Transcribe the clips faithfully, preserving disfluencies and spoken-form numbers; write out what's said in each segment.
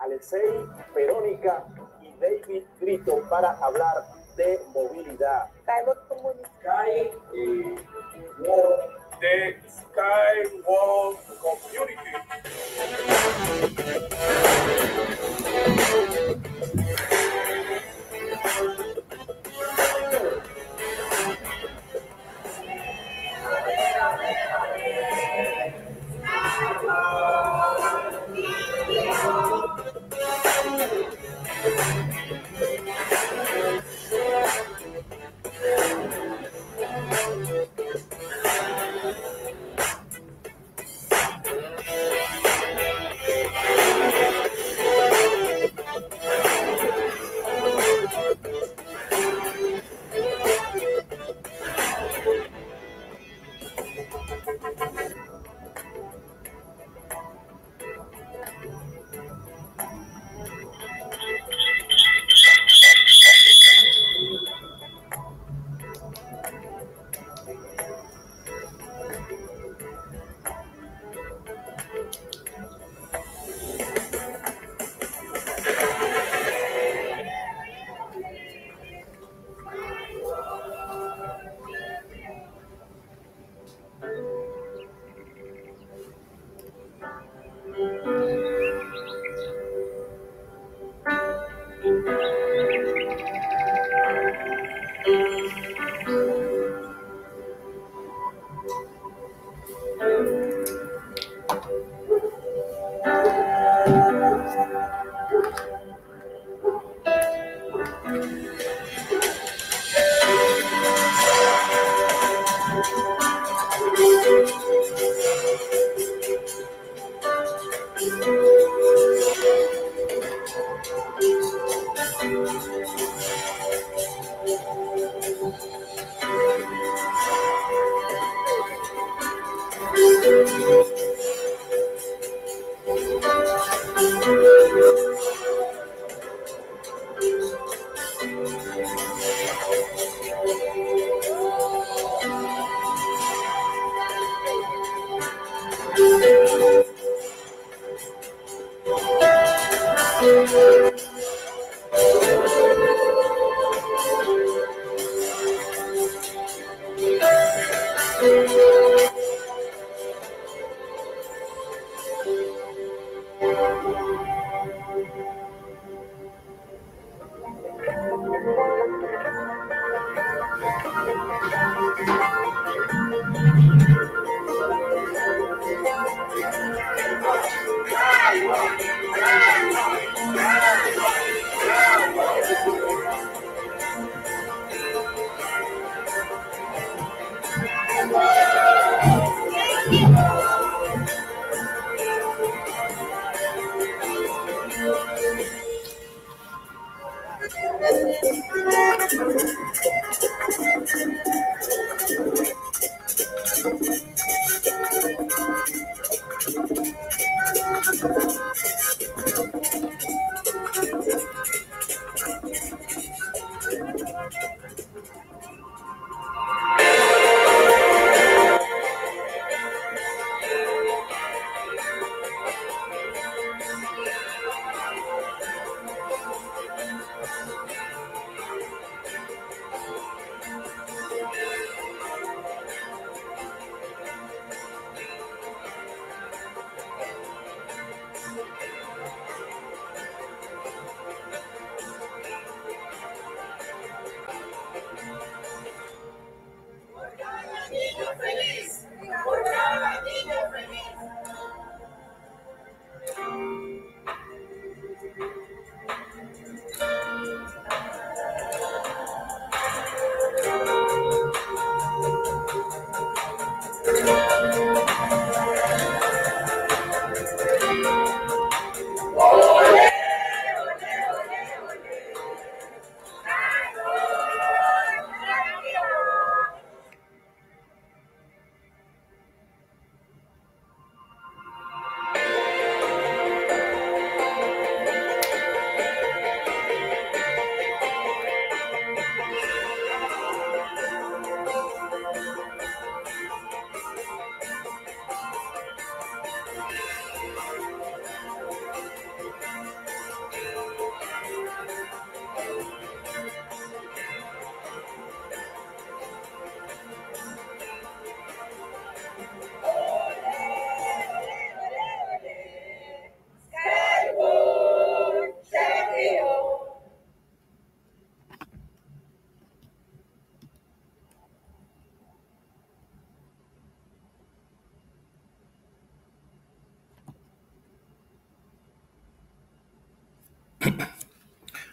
Alexei, Verónica y David Grito para hablar de movilidad. Sky eh, Walk, de Skywalk Community.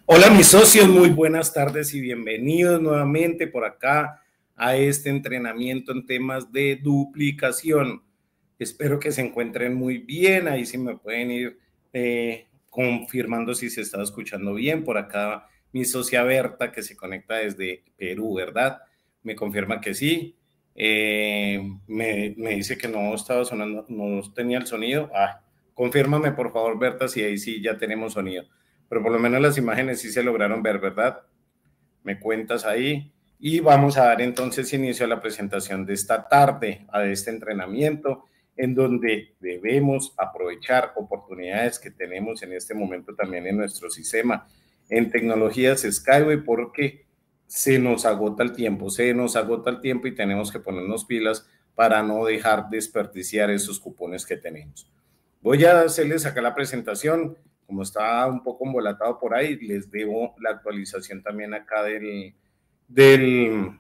Hola mis socios, muy buenas tardes y bienvenidos nuevamente por acá a este entrenamiento en temas de duplicación. Espero que se encuentren muy bien, ahí sí me pueden ir eh, confirmando si se está escuchando bien. Por acá mi socia Berta, que se conecta desde Perú, ¿verdad? Me confirma que sí. Eh, me, me dice que no estaba sonando, no tenía el sonido. Ah, confírmame por favor, Berta, si ahí sí ya tenemos sonido. Pero por lo menos las imágenes sí se lograron ver, ¿verdad? Me cuentas ahí. Y vamos a dar entonces inicio a la presentación de esta tarde, a este entrenamiento, en donde debemos aprovechar oportunidades que tenemos en este momento también en nuestro sistema en tecnologías Skyway, porque se nos agota el tiempo, se nos agota el tiempo y tenemos que ponernos pilas para no dejar desperdiciar esos cupones que tenemos. Voy a hacerles acá la presentación. Como está un poco embolatado por ahí, les debo la actualización también acá del, del,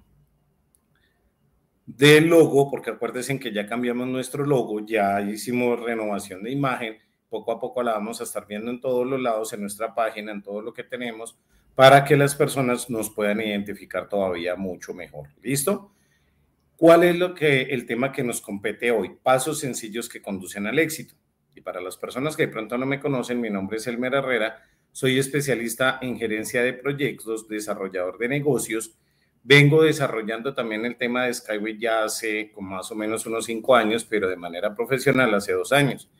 del logo, porque acuérdense que ya cambiamos nuestro logo, ya hicimos renovación de imagen, poco a poco la vamos a estar viendo en todos los lados, en nuestra página, en todo lo que tenemos, para que las personas nos puedan identificar todavía mucho mejor. ¿Listo? ¿Cuál es lo que, el tema que nos compete hoy? Pasos sencillos que conducen al éxito. Y para las personas que de pronto no me conocen, mi nombre es Elmer Herrera, soy especialista en gerencia de proyectos, desarrollador de negocios. Vengo desarrollando también el tema de Skyway ya hace con más o menos unos cinco años, pero de manera profesional hace dos años.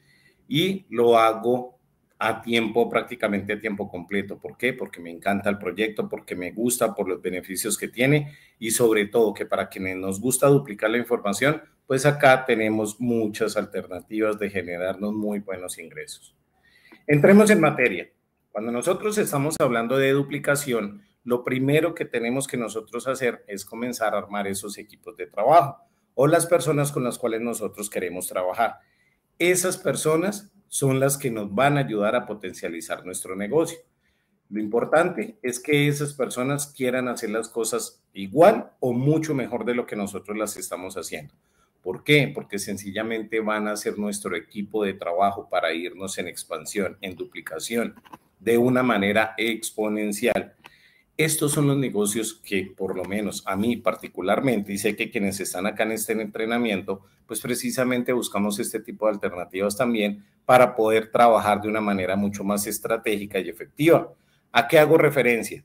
Y lo hago a tiempo, prácticamente a tiempo completo. ¿Por qué? Porque me encanta el proyecto, porque me gusta, por los beneficios que tiene y sobre todo que para quienes nos gusta duplicar la información, pues acá tenemos muchas alternativas de generarnos muy buenos ingresos. Entremos en materia. Cuando nosotros estamos hablando de duplicación, lo primero que tenemos que nosotros hacer es comenzar a armar esos equipos de trabajo o las personas con las cuales nosotros queremos trabajar. Esas personas son las que nos van a ayudar a potencializar nuestro negocio. Lo importante es que esas personas quieran hacer las cosas igual o mucho mejor de lo que nosotros las estamos haciendo. ¿Por qué? Porque sencillamente van a ser nuestro equipo de trabajo para irnos en expansión, en duplicación, de una manera exponencial. Estos son los negocios que, por lo menos a mí particularmente, y sé que quienes están acá en este entrenamiento, pues precisamente buscamos este tipo de alternativas también para poder trabajar de una manera mucho más estratégica y efectiva. ¿A qué hago referencia?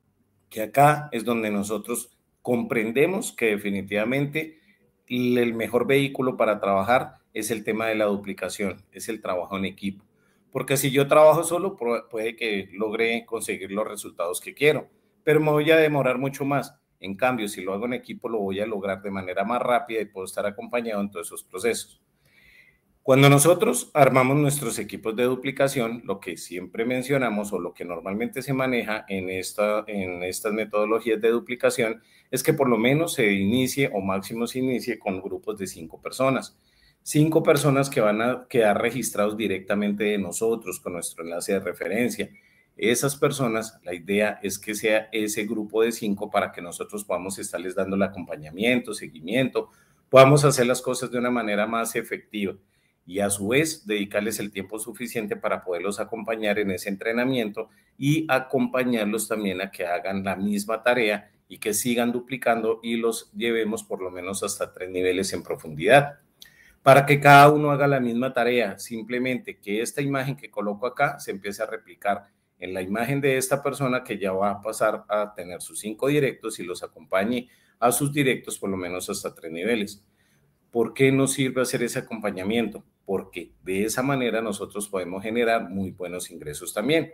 Que acá es donde nosotros comprendemos que definitivamente el mejor vehículo para trabajar es el tema de la duplicación, es el trabajo en equipo. Porque si yo trabajo solo, puede que logre conseguir los resultados que quiero, pero me voy a demorar mucho más. En cambio, si lo hago en equipo, lo voy a lograr de manera más rápida y puedo estar acompañado en todos esos procesos. Cuando nosotros armamos nuestros equipos de duplicación, lo que siempre mencionamos o lo que normalmente se maneja en, esta, en estas metodologías de duplicación es que por lo menos se inicie o máximo se inicie con grupos de cinco personas. Cinco personas que van a quedar registrados directamente de nosotros con nuestro enlace de referencia. Esas personas, la idea es que sea ese grupo de cinco para que nosotros podamos estarles dando el acompañamiento, seguimiento, podamos hacer las cosas de una manera más efectiva y a su vez dedicarles el tiempo suficiente para poderlos acompañar en ese entrenamiento y acompañarlos también a que hagan la misma tarea y que sigan duplicando y los llevemos por lo menos hasta tres niveles en profundidad. Para que cada uno haga la misma tarea, simplemente que esta imagen que coloco acá se empiece a replicar en la imagen de esta persona que ya va a pasar a tener sus cinco directos y los acompañe a sus directos por lo menos hasta tres niveles. ¿Por qué nos sirve hacer ese acompañamiento? Porque de esa manera nosotros podemos generar muy buenos ingresos también.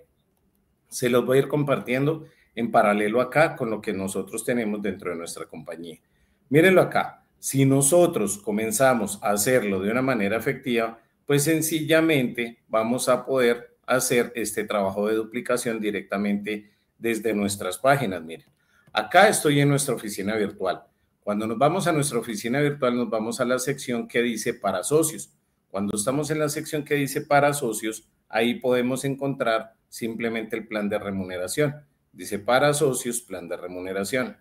Se los voy a ir compartiendo en paralelo acá con lo que nosotros tenemos dentro de nuestra compañía. Mírenlo acá. Si nosotros comenzamos a hacerlo de una manera efectiva, pues sencillamente vamos a poder hacer este trabajo de duplicación directamente desde nuestras páginas. Miren, acá estoy en nuestra oficina virtual. Cuando nos vamos a nuestra oficina virtual, nos vamos a la sección que dice para socios. Cuando estamos en la sección que dice para socios, ahí podemos encontrar simplemente el plan de remuneración. Dice para socios, plan de remuneración.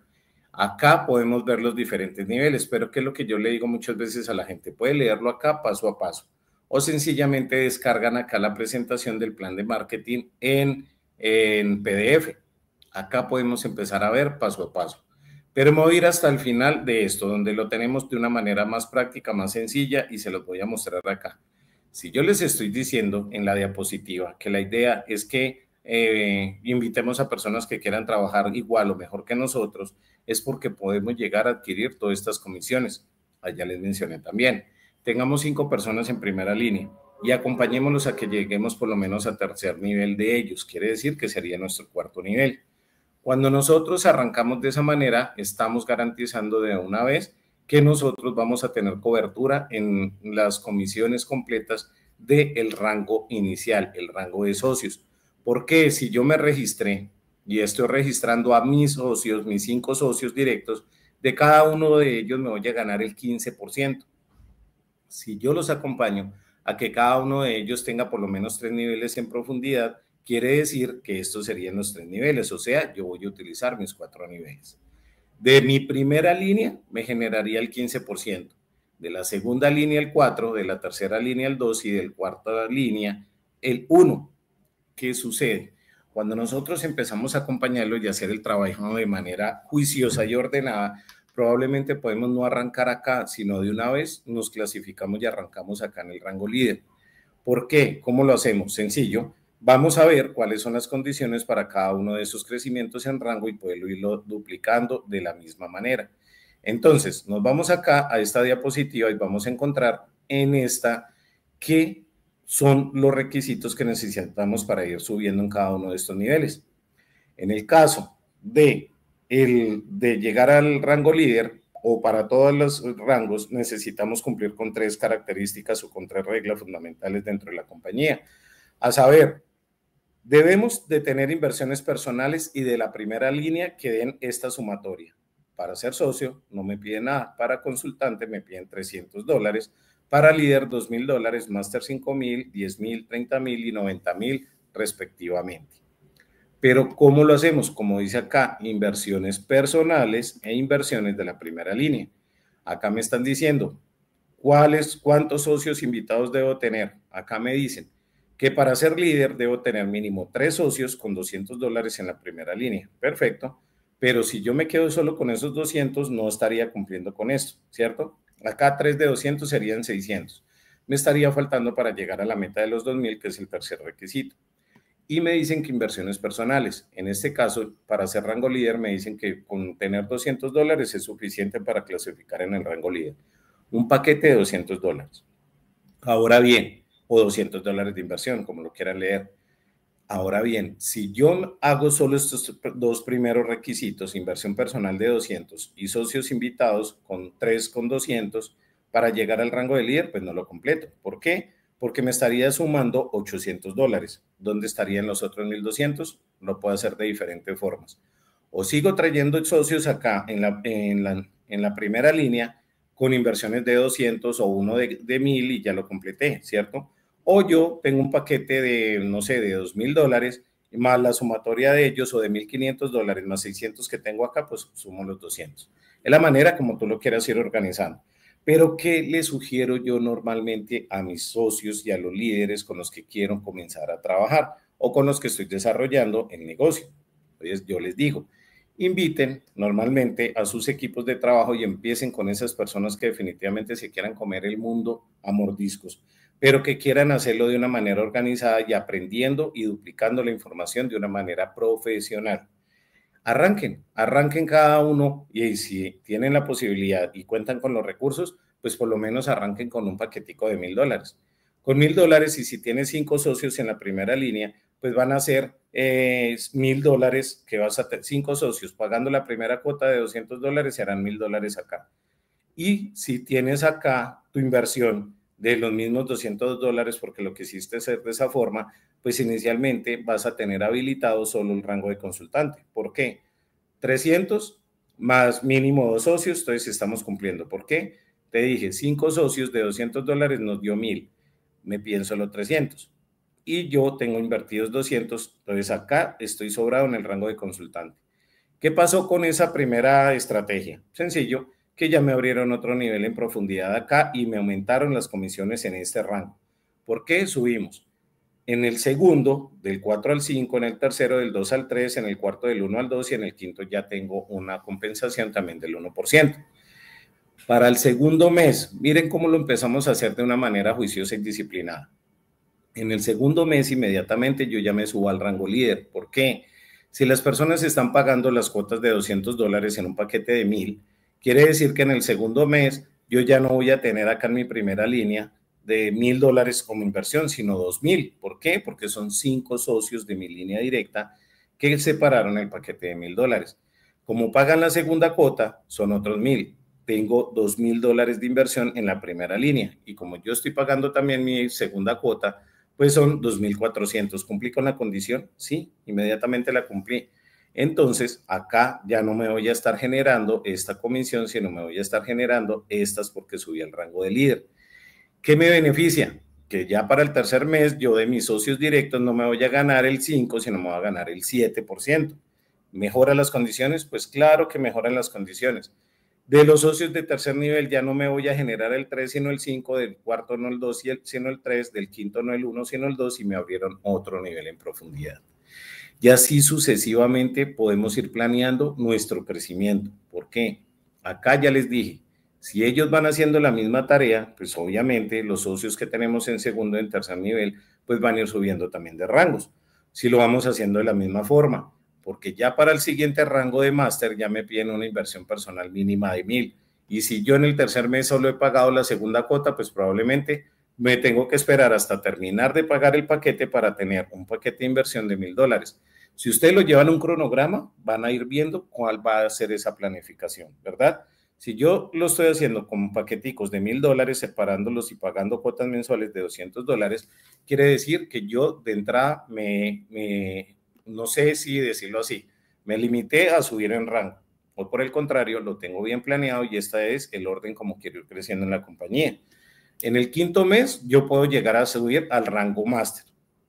Acá podemos ver los diferentes niveles, pero que es lo que yo le digo muchas veces a la gente, puede leerlo acá paso a paso o sencillamente descargan acá la presentación del plan de marketing en en P D F. Acá podemos empezar a ver paso a paso. Pero me voy a ir hasta el final de esto, donde lo tenemos de una manera más práctica, más sencilla, y se los voy a mostrar acá. Si yo les estoy diciendo en la diapositiva que la idea es que eh, invitemos a personas que quieran trabajar igual o mejor que nosotros, es porque podemos llegar a adquirir todas estas comisiones. Allá les mencioné también. Tengamos cinco personas en primera línea y acompañémoslos a que lleguemos por lo menos a tercer nivel de ellos. Quiere decir que sería nuestro cuarto nivel. Cuando nosotros arrancamos de esa manera, estamos garantizando de una vez que nosotros vamos a tener cobertura en las comisiones completas del rango inicial, el rango de socios. Porque si yo me registré y estoy registrando a mis socios, mis cinco socios directos, de cada uno de ellos me voy a ganar el quince por ciento. Si yo los acompaño a que cada uno de ellos tenga por lo menos tres niveles en profundidad, quiere decir que estos serían los tres niveles, o sea, yo voy a utilizar mis cuatro niveles. De mi primera línea me generaría el quince por ciento, de la segunda línea el cuatro, de la tercera línea el dos y de la cuarta línea el uno. ¿Qué sucede? Cuando nosotros empezamos a acompañarlo y hacer el trabajo de manera juiciosa y ordenada, probablemente podemos no arrancar acá, sino de una vez nos clasificamos y arrancamos acá en el rango líder. ¿Por qué? ¿Cómo lo hacemos? Sencillo. Vamos a ver cuáles son las condiciones para cada uno de esos crecimientos en rango y poderlo irlo duplicando de la misma manera. Entonces, nos vamos acá a esta diapositiva y vamos a encontrar en esta qué son los requisitos que necesitamos para ir subiendo en cada uno de estos niveles. En el caso de, el, de llegar al rango líder o para todos los rangos, necesitamos cumplir con tres características o con tres reglas fundamentales dentro de la compañía. A saber, debemos de tener inversiones personales y de la primera línea que den esta sumatoria. Para ser socio no me piden nada, para consultante me piden trescientos dólares, para líder dos mil dólares, máster cinco mil, diez mil, treinta mil y noventa mil respectivamente. Pero ¿cómo lo hacemos? Como dice acá, inversiones personales e inversiones de la primera línea. Acá me están diciendo, ¿cuáles, cuántos socios invitados debo tener? Acá me dicen que para ser líder debo tener mínimo tres socios con doscientos dólares en la primera línea. Perfecto. Pero si yo me quedo solo con esos doscientos, no estaría cumpliendo con esto, ¿cierto? Acá tres de doscientos serían seiscientos. Me estaría faltando para llegar a la meta de los dos mil, que es el tercer requisito. Y me dicen que inversiones personales. En este caso, para ser rango líder, me dicen que con tener doscientos dólares es suficiente para clasificar en el rango líder. Un paquete de doscientos dólares. Ahora bien, o doscientos dólares de inversión, como lo quieran leer. Ahora bien, si yo hago solo estos dos primeros requisitos, inversión personal de doscientos y socios invitados con tres con doscientos, para llegar al rango de líder, pues no lo completo. ¿Por qué? Porque me estaría sumando ochocientos dólares. ¿Dónde estarían los otros mil doscientos? Lo puedo hacer de diferentes formas. O sigo trayendo socios acá en la, en la, en la primera línea con inversiones de doscientos o uno de, de mil y ya lo completé, ¿cierto? O yo tengo un paquete de, no sé, de dos mil dólares más la sumatoria de ellos o de mil quinientos dólares más seiscientos que tengo acá, pues sumo los doscientos. Es la manera como tú lo quieras ir organizando. Pero ¿qué le sugiero yo normalmente a mis socios y a los líderes con los que quiero comenzar a trabajar o con los que estoy desarrollando el negocio? Entonces yo les digo, inviten normalmente a sus equipos de trabajo y empiecen con esas personas que definitivamente se quieran comer el mundo a mordiscos, pero que quieran hacerlo de una manera organizada y aprendiendo y duplicando la información de una manera profesional. Arranquen, arranquen cada uno y si tienen la posibilidad y cuentan con los recursos, pues por lo menos arranquen con un paquetico de mil dólares. Con mil dólares y si tienes cinco socios en la primera línea, pues van a ser eh, mil dólares que vas a tener, cinco socios pagando la primera cuota de doscientos dólares, serán mil dólares acá. Y si tienes acá tu inversión de los mismos doscientos dólares, porque lo que hiciste hacer de esa forma, pues inicialmente vas a tener habilitado solo el rango de consultante. ¿Por qué? trescientos más mínimo dos socios, entonces estamos cumpliendo. ¿Por qué? Te dije, cinco socios de doscientos dólares nos dio mil, me piden solo trescientos. Y yo tengo invertidos doscientos, entonces acá estoy sobrado en el rango de consultante. ¿Qué pasó con esa primera estrategia? Sencillo, que ya me abrieron otro nivel en profundidad acá y me aumentaron las comisiones en este rango. ¿Por qué subimos? En el segundo, del cuatro al cinco, en el tercero, del dos al tres, en el cuarto, del uno al dos y en el quinto ya tengo una compensación también del uno por ciento. Para el segundo mes, miren cómo lo empezamos a hacer de una manera juiciosa y disciplinada. En el segundo mes, inmediatamente yo ya me subo al rango líder. ¿Por qué? Si las personas están pagando las cuotas de doscientos dólares en un paquete de mil, quiere decir que en el segundo mes yo ya no voy a tener acá en mi primera línea de mil dólares como inversión, sino dos mil. ¿Por qué? Porque son cinco socios de mi línea directa que separaron el paquete de mil dólares. Como pagan la segunda cuota, son otros mil. Tengo dos mil dólares de inversión en la primera línea. Y como yo estoy pagando también mi segunda cuota, pues son dos mil cuatrocientos. ¿Cumplí con la condición? Sí, inmediatamente la cumplí. Entonces, acá ya no me voy a estar generando esta comisión, sino me voy a estar generando estas porque subí al rango de líder. ¿Qué me beneficia? Que ya para el tercer mes yo de mis socios directos no me voy a ganar el cinco, sino me voy a ganar el siete por ciento. ¿Mejora las condiciones? Pues claro que mejoran las condiciones. De los socios de tercer nivel ya no me voy a generar el tres, sino el cinco, del cuarto no el dos, sino el tres, del quinto no el uno, sino el dos, y me abrieron otro nivel en profundidad. Y así sucesivamente podemos ir planeando nuestro crecimiento. ¿Por qué? Acá ya les dije, si ellos van haciendo la misma tarea, pues obviamente los socios que tenemos en segundo y en tercer nivel, pues van a ir subiendo también de rangos. Si lo vamos haciendo de la misma forma, porque ya para el siguiente rango de máster ya me piden una inversión personal mínima de mil. Y si yo en el tercer mes solo he pagado la segunda cuota, pues probablemente me tengo que esperar hasta terminar de pagar el paquete para tener un paquete de inversión de mil dólares. Si ustedes lo llevan a un cronograma, van a ir viendo cuál va a ser esa planificación, ¿verdad? Si yo lo estoy haciendo con paqueticos de mil dólares, separándolos y pagando cuotas mensuales de doscientos dólares, quiere decir que yo de entrada me, me, no sé si decirlo así, me limité a subir en rango. O por el contrario, lo tengo bien planeado y este es el orden como quiero ir creciendo en la compañía. En el quinto mes, yo puedo llegar a subir al rango máster.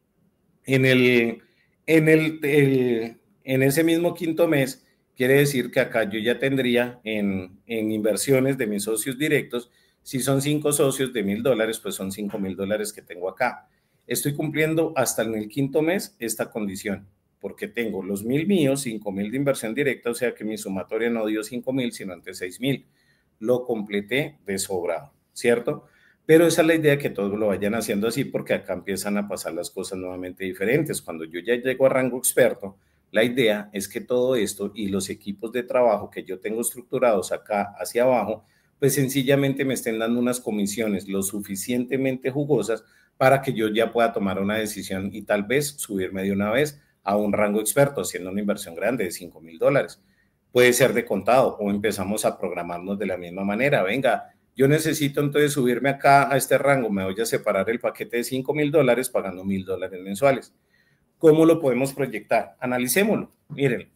En, el, en, el, el, en ese mismo quinto mes, quiere decir que acá yo ya tendría en, en inversiones de mis socios directos, si son cinco socios de mil dólares, pues son cinco mil dólares que tengo acá. Estoy cumpliendo hasta en el quinto mes esta condición, porque tengo los mil míos, cinco mil de inversión directa, o sea que mi sumatoria no dio cinco mil, sino antes seis mil. Lo completé de sobrado, ¿cierto? Pero esa es la idea, que todos lo vayan haciendo así, porque acá empiezan a pasar las cosas nuevamente diferentes. Cuando yo ya llego a rango experto, la idea es que todo esto y los equipos de trabajo que yo tengo estructurados acá hacia abajo, pues sencillamente me estén dando unas comisiones lo suficientemente jugosas para que yo ya pueda tomar una decisión y tal vez subirme de una vez a un rango experto, haciendo una inversión grande de cinco mil dólares. Puede ser de contado o empezamos a programarnos de la misma manera. Venga, yo necesito entonces subirme acá a este rango, me voy a separar el paquete de cinco mil dólares pagando mil dólares mensuales. ¿Cómo lo podemos proyectar? Analicémoslo. Miren,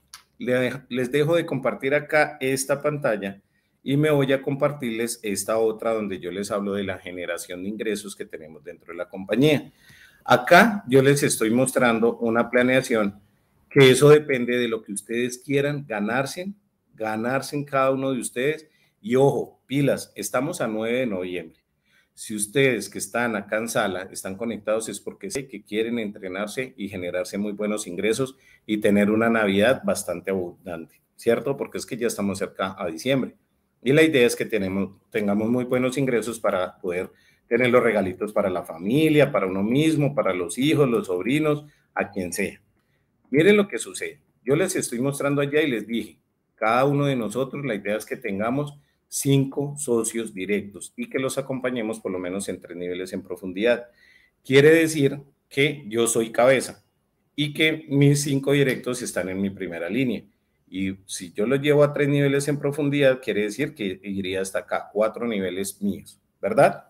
les dejo de compartir acá esta pantalla y me voy a compartirles esta otra donde yo les hablo de la generación de ingresos que tenemos dentro de la compañía. Acá yo les estoy mostrando una planeación que eso depende de lo que ustedes quieran ganarse, ganarse en cada uno de ustedes. Y ojo, pilas, estamos a nueve de noviembre. Si ustedes que están acá en sala están conectados es porque sé que quieren entrenarse y generarse muy buenos ingresos y tener una Navidad bastante abundante, ¿cierto? Porque es que ya estamos cerca a diciembre. Y la idea es que tenemos, tengamos muy buenos ingresos para poder tener los regalitos para la familia, para uno mismo, para los hijos, los sobrinos, a quien sea. Miren lo que sucede. Yo les estoy mostrando allá y les dije, cada uno de nosotros, la idea es que tengamos cinco socios directos y que los acompañemos por lo menos en tres niveles en profundidad. Quiere decir que yo soy cabeza y que mis cinco directos están en mi primera línea. Y si yo los llevo a tres niveles en profundidad, quiere decir que iría hasta acá, cuatro niveles míos, ¿verdad?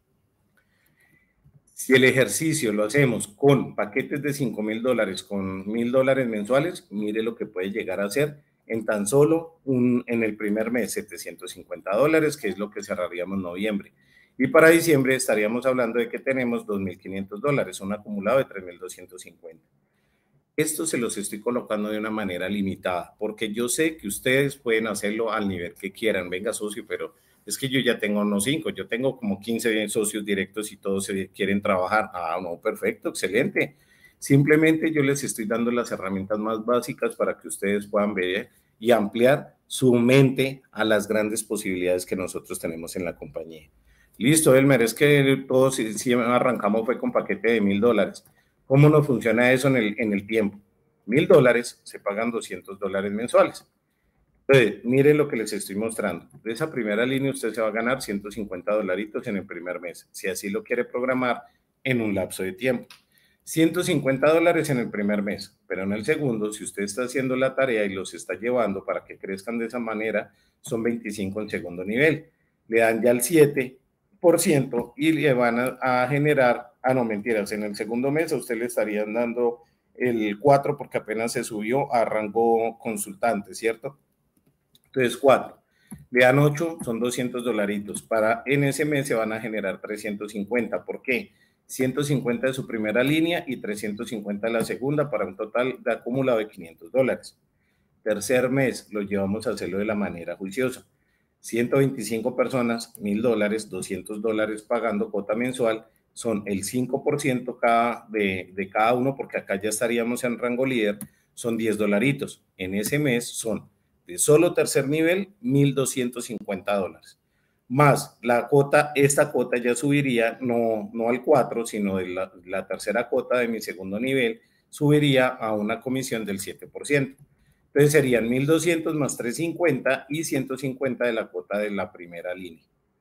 Si el ejercicio lo hacemos con paquetes de cinco mil dólares, con mil dólares mensuales, mire lo que puede llegar a ser en tan solo un, en el primer mes, setecientos cincuenta dólares, que es lo que cerraríamos en noviembre. Y para diciembre estaríamos hablando de que tenemos dos mil quinientos dólares, un acumulado de tres mil doscientos cincuenta. Esto se los estoy colocando de una manera limitada, porque yo sé que ustedes pueden hacerlo al nivel que quieran. Venga, socio, pero es que yo ya tengo unos cinco, yo tengo como quince socios directos y todos se quieren trabajar. Ah, no, perfecto, excelente. Simplemente yo les estoy dando las herramientas más básicas para que ustedes puedan ver y ampliar su mente a las grandes posibilidades que nosotros tenemos en la compañía. Listo, Elmer, es que todos si, si arrancamos fue con paquete de mil dólares. ¿Cómo nos funciona eso en el, en el tiempo? Mil dólares se pagan doscientos dólares mensuales. Entonces, miren lo que les estoy mostrando. De esa primera línea usted se va a ganar ciento cincuenta dolaritos en el primer mes, si así lo quiere programar en un lapso de tiempo. ciento cincuenta dólares en el primer mes, pero en el segundo, si usted está haciendo la tarea y los está llevando para que crezcan de esa manera, son veinticinco en segundo nivel. Le dan ya el siete por ciento y le van a, a generar, ah no, mentiras, en el segundo mes a usted le estarían dando el cuatro porque apenas se subió a rango consultante, ¿cierto? Entonces, cuatro. Le dan ocho, son doscientos dolaritos. Para, en ese mes se van a generar trescientos cincuenta. ¿Por qué? ciento cincuenta de su primera línea y trescientos cincuenta de la segunda para un total de acumulado de quinientos dólares. Tercer mes lo llevamos a hacerlo de la manera juiciosa. ciento veinticinco personas, mil dólares, doscientos dólares pagando cuota mensual, son el cinco por ciento cada de, de cada uno, porque acá ya estaríamos en rango líder, son diez dolaritos. En ese mes son de solo tercer nivel, mil doscientos cincuenta dólares. Más la cuota, esta cuota ya subiría, no, no al cuatro, sino de la, la tercera cuota de mi segundo nivel, subiría a una comisión del siete por ciento. Entonces serían mil doscientos más trescientos cincuenta y ciento cincuenta de la cuota de la primera línea.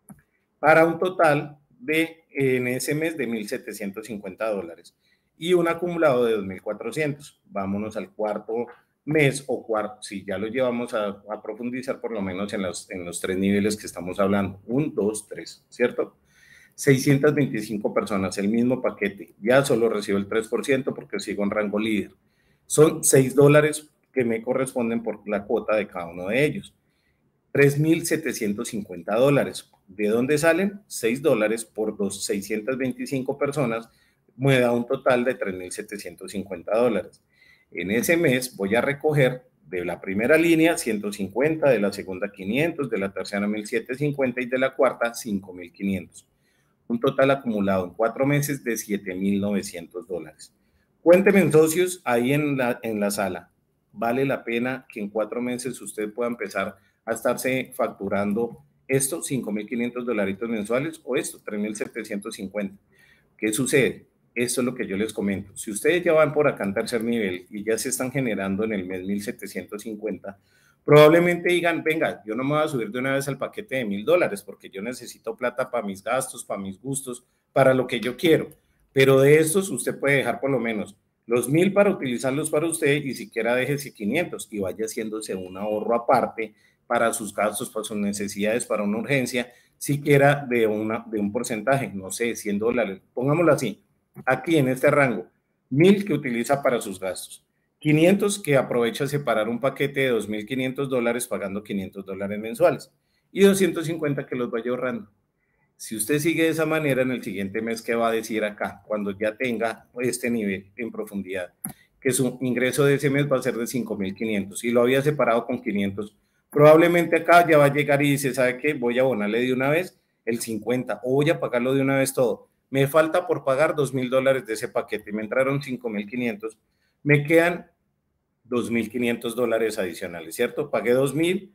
Para un total de, en ese mes, de mil setecientos cincuenta dólares. Y un acumulado de dos mil cuatrocientos. Vámonos al cuarto mes o cuarto, si ya lo llevamos a, a profundizar por lo menos en los, en los tres niveles que estamos hablando, uno, dos, tres, ¿cierto? seiscientas veinticinco personas, el mismo paquete, ya solo recibo el tres por ciento porque sigo en rango líder. Son seis dólares que me corresponden por la cuota de cada uno de ellos. tres mil setecientos cincuenta dólares. ¿De dónde salen? seis dólares por dos, seiscientas veinticinco personas, me da un total de tres mil setecientos cincuenta dólares. En ese mes voy a recoger de la primera línea ciento cincuenta, de la segunda quinientos, de la tercera mil setecientos cincuenta y de la cuarta cinco mil quinientos. Un total acumulado en cuatro meses de siete mil novecientos dólares. Cuéntenme, socios, ahí en la, en la sala. ¿Vale la pena que en cuatro meses usted pueda empezar a estarse facturando esto, cinco mil quinientos dolaritos mensuales, o esto, tres mil setecientos cincuenta? ¿Qué sucede? Esto es lo que yo les comento. Si ustedes ya van por acá en tercer nivel y ya se están generando en el mes mil setecientos cincuenta, probablemente digan, venga, yo no me voy a subir de una vez al paquete de mil dólares porque yo necesito plata para mis gastos, para mis gustos, para lo que yo quiero. Pero de estos usted puede dejar por lo menos los mil para utilizarlos para usted y siquiera déjese quinientos y vaya haciéndose un ahorro aparte para sus gastos, para sus necesidades, para una urgencia, siquiera de, una, de un porcentaje, no sé, cien dólares, pongámoslo así. Aquí en este rango, mil que utiliza para sus gastos, quinientos que aprovecha a separar un paquete de dos mil quinientos dólares pagando quinientos dólares mensuales y doscientos cincuenta que los vaya ahorrando. Si usted sigue de esa manera, en el siguiente mes, ¿qué va a decir acá? Cuando ya tenga este nivel en profundidad, que su ingreso de ese mes va a ser de cinco mil quinientos y lo había separado con quinientos. Probablemente acá ya va a llegar y dice, ¿sabe qué? Voy a abonarle de una vez el cincuenta o voy a pagarlo de una vez todo. Me falta por pagar dos mil dólares de ese paquete, me entraron cinco mil quinientos, me quedan dos mil quinientos dólares adicionales, ¿cierto? Pagué dos mil,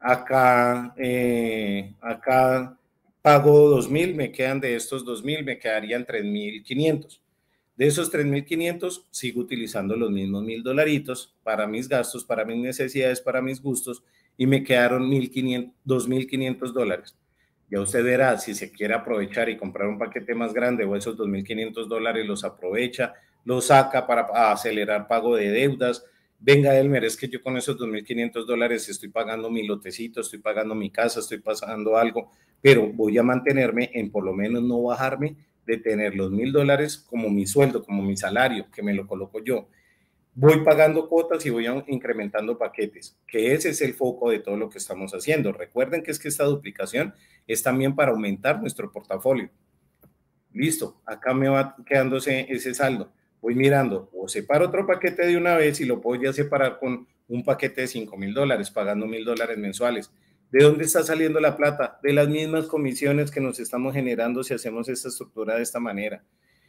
acá, eh, acá pago dos mil, me quedan de estos dos mil, me quedarían tres mil quinientos. De esos tres mil quinientos sigo utilizando los mismos mil dolaritos para mis gastos, para mis necesidades, para mis gustos y me quedaron dos mil quinientos dólares. Ya usted verá si se quiere aprovechar y comprar un paquete más grande o esos dos mil quinientos dólares los aprovecha, los saca para acelerar pago de deudas. Venga, Elmer, es que yo con esos dos mil quinientos dólares estoy pagando mi lotecito, estoy pagando mi casa, estoy pagando algo, pero voy a mantenerme en por lo menos no bajarme de tener los mil dólares como mi sueldo, como mi salario, que me lo coloco yo. Voy pagando cuotas y voy incrementando paquetes, que ese es el foco de todo lo que estamos haciendo. Recuerden que es que esta duplicación es también para aumentar nuestro portafolio. Listo, acá me va quedándose ese saldo. Voy mirando, o separo otro paquete de una vez y lo puedo ya separar con un paquete de cinco mil dólares, pagando mil dólares mensuales. ¿De dónde está saliendo la plata? De las mismas comisiones que nos estamos generando si hacemos esta estructura de esta manera.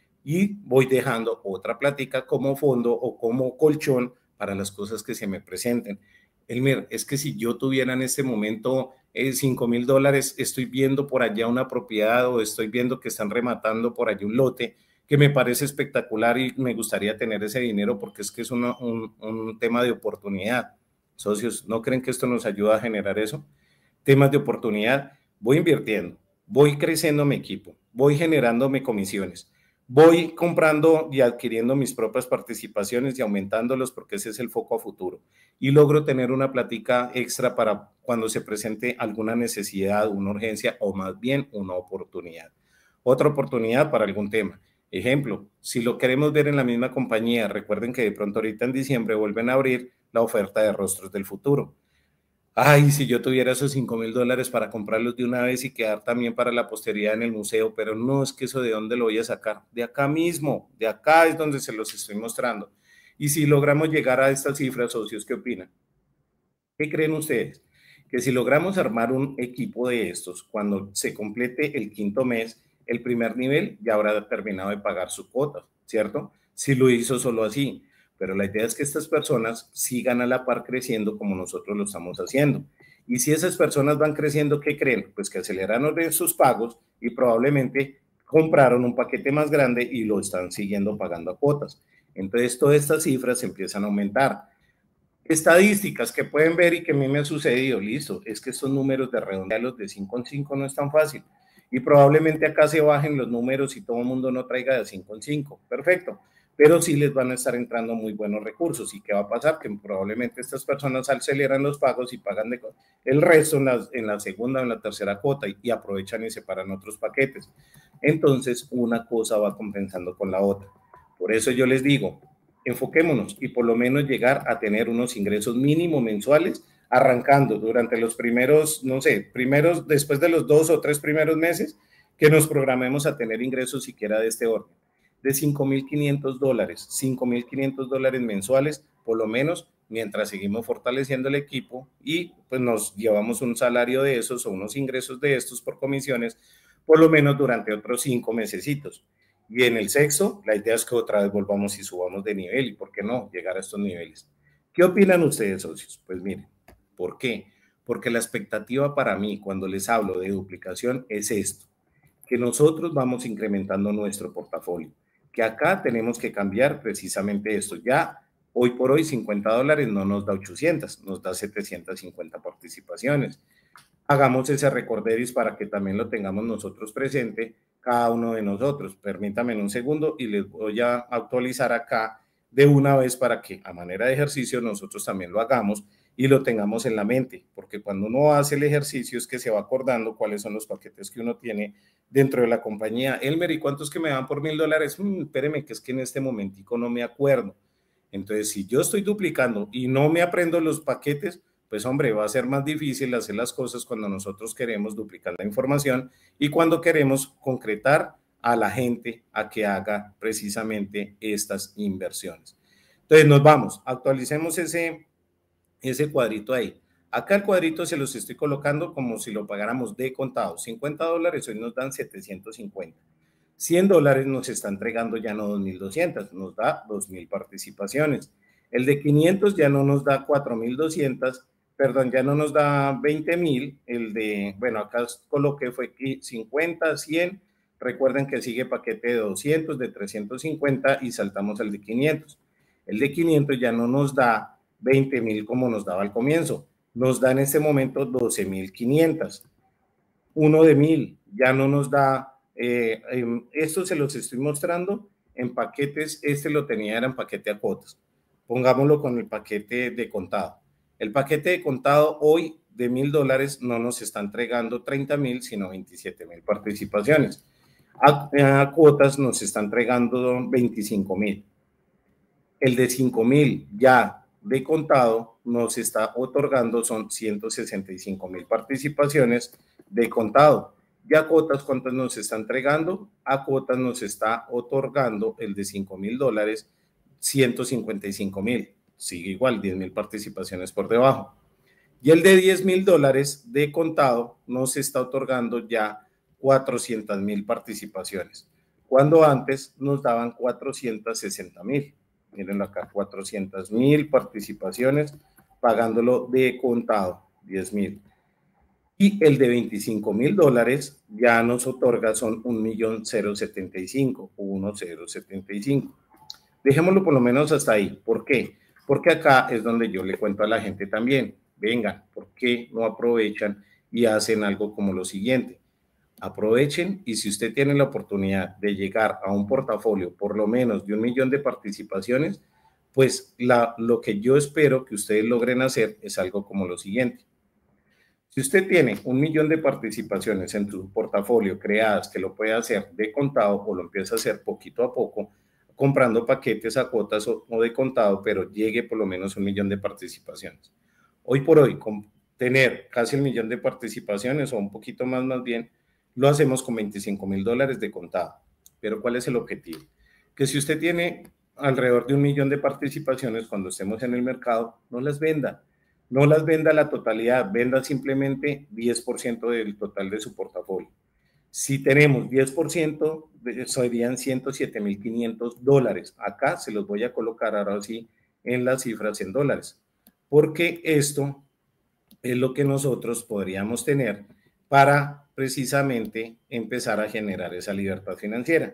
Y voy dejando otra plática como fondo o como colchón para las cosas que se me presenten. Elmer, es que si yo tuviera en este momento eh, cinco mil dólares, estoy viendo por allá una propiedad o estoy viendo que están rematando por allá un lote que me parece espectacular y me gustaría tener ese dinero porque es que es una, un, un tema de oportunidad. Socios, ¿no creen que esto nos ayuda a generar eso? Temas de oportunidad, voy invirtiendo, voy creciendo mi equipo, voy generándome comisiones, voy comprando y adquiriendo mis propias participaciones y aumentándolos porque ese es el foco a futuro. Y logro tener una plática extra para cuando se presente alguna necesidad, una urgencia o más bien una oportunidad. Otra oportunidad para algún tema. Ejemplo, si lo queremos ver en la misma compañía, recuerden que de pronto ahorita en diciembre vuelven a abrir la oferta de Rostros del Futuro. Ay, si yo tuviera esos cinco mil dólares para comprarlos de una vez y quedar también para la posteridad en el museo, pero no, es que eso de dónde lo voy a sacar, de acá mismo, de acá es donde se los estoy mostrando. Y si logramos llegar a estas cifras, socios, ¿qué opinan? ¿Qué creen ustedes? Que si logramos armar un equipo de estos, cuando se complete el quinto mes, el primer nivel ya habrá terminado de pagar su cuota, ¿cierto? Si lo hizo solo así. Pero la idea es que estas personas sigan a la par creciendo como nosotros lo estamos haciendo. Y si esas personas van creciendo, ¿qué creen? Pues que aceleraron sus pagos y probablemente compraron un paquete más grande y lo están siguiendo pagando a cuotas. Entonces, todas estas cifras empiezan a aumentar. Estadísticas que pueden ver y que a mí me ha sucedido, listo, es que estos números de redondearlos de cinco en cinco no es tan fácil. Y probablemente acá se bajen los números y todo el mundo no traiga de cinco en cinco. Perfecto. Pero sí les van a estar entrando muy buenos recursos. ¿Y qué va a pasar? Que probablemente estas personas aceleran los pagos y pagan de, el resto en la, en la segunda o en la tercera cuota y, y aprovechan y separan otros paquetes. Entonces, una cosa va compensando con la otra. Por eso yo les digo, enfoquémonos y por lo menos llegar a tener unos ingresos mínimos mensuales, arrancando durante los primeros, no sé, primeros, después de los dos o tres primeros meses, que nos programemos a tener ingresos siquiera de este orden. De cinco mil quinientos dólares, cinco mil quinientos dólares mensuales, por lo menos, mientras seguimos fortaleciendo el equipo y pues nos llevamos un salario de esos o unos ingresos de estos por comisiones, por lo menos durante otros cinco mesecitos. Y en el sexto, la idea es que otra vez volvamos y subamos de nivel y, ¿por qué no?, llegar a estos niveles. ¿Qué opinan ustedes, socios? Pues miren, ¿por qué? Porque la expectativa para mí, cuando les hablo de duplicación, es esto, que nosotros vamos incrementando nuestro portafolio. Que acá tenemos que cambiar precisamente esto. Ya hoy por hoy cincuenta dólares no nos da ochocientas, nos da setecientas cincuenta participaciones. Hagamos ese recorderis para que también lo tengamos nosotros presente, cada uno de nosotros. Permítanme un segundo y les voy a actualizar acá de una vez para que a manera de ejercicio nosotros también lo hagamos y lo tengamos en la mente, porque cuando uno hace el ejercicio es que se va acordando cuáles son los paquetes que uno tiene dentro de la compañía. Elmer, ¿y cuántos que me dan por mil dólares? Hmm, espéreme, que es que en este momentico no me acuerdo. Entonces, si yo estoy duplicando y no me aprendo los paquetes, pues hombre, va a ser más difícil hacer las cosas cuando nosotros queremos duplicar la información y cuando queremos concretar a la gente a que haga precisamente estas inversiones. Entonces, nos vamos, actualicemos ese, ese cuadrito ahí. Acá el cuadrito se los estoy colocando como si lo pagáramos de contado. cincuenta dólares hoy nos dan setecientos cincuenta. cien dólares nos está entregando ya no dos mil doscientas, nos da dos mil participaciones. El de quinientos ya no nos da cuatro mil doscientas, perdón, ya no nos da veinte mil. El de, bueno, acá coloqué fue cincuenta, cien. Recuerden que sigue paquete de doscientos, de trescientos cincuenta y saltamos al de quinientos. El de quinientos ya no nos da veinte mil como nos daba al comienzo. Nos da en este momento doce mil quinientos. Uno de mil ya no nos da, eh, eh, esto se los estoy mostrando en paquetes, este lo tenía era en paquete a cuotas. Pongámoslo con el paquete de contado. El paquete de contado hoy de mil dólares no nos está entregando treinta mil, sino veintisiete mil participaciones. A, a cuotas nos está entregando veinticinco mil. El de cinco mil ya de contado nos está otorgando son ciento sesenta y cinco mil participaciones de contado. Ya cuotas, ¿cuántas nos está entregando? A cuotas nos está otorgando el de cinco mil dólares, ciento cincuenta y cinco mil. Sigue igual, diez mil participaciones por debajo. Y el de diez mil dólares de contado nos está otorgando ya cuatrocientas mil participaciones, cuando antes nos daban cuatrocientas sesenta mil. Miren acá, cuatrocientas mil participaciones pagándolo de contado, diez mil. Y el de veinticinco mil dólares ya nos otorga son un millón cero setenta y cinco o uno cero setenta y cinco. Dejémoslo por lo menos hasta ahí. ¿Por qué? Porque acá es donde yo le cuento a la gente también, vengan, ¿por qué no aprovechan y hacen algo como lo siguiente? Aprovechen, y si usted tiene la oportunidad de llegar a un portafolio por lo menos de un millón de participaciones, pues la, lo que yo espero que ustedes logren hacer es algo como lo siguiente. Si usted tiene un millón de participaciones en tu portafolio creadas que lo puede hacer de contado o lo empieza a hacer poquito a poco, comprando paquetes a cuotas o, o de contado, pero llegue por lo menos un millón de participaciones. Hoy por hoy, con tener casi el millón de participaciones o un poquito más más bien, lo hacemos con veinticinco mil dólares de contado. Pero ¿cuál es el objetivo? Que si usted tiene alrededor de un millón de participaciones cuando estemos en el mercado, no las venda. No las venda la totalidad, venda simplemente diez por ciento del total de su portafolio. Si tenemos diez por ciento, serían ciento siete mil quinientos dólares. Acá se los voy a colocar ahora sí en las cifras en dólares, porque esto es lo que nosotros podríamos tener para precisamente empezar a generar esa libertad financiera.